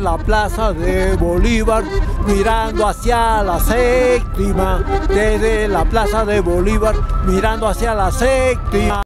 La plaza de Bolívar, mirando hacia la séptima, desde la plaza de Bolívar, mirando hacia la séptima.